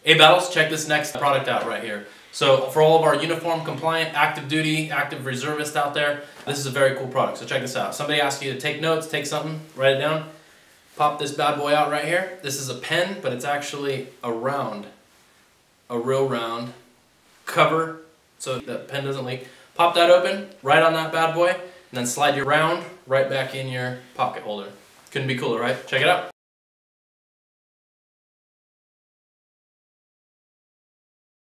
Hey Battles, check this next product out right here. So for all of our uniform compliant, active duty, active reservists out there, this is a very cool product. So check this out. Somebody asks you to take notes, take something, write it down. Pop this bad boy out right here. This is a pen, but it's actually a real round cover so the pen doesn't leak. Pop that open, write on that bad boy, and then slide your round right back in your pocket holder. Couldn't be cooler, right? Check it out.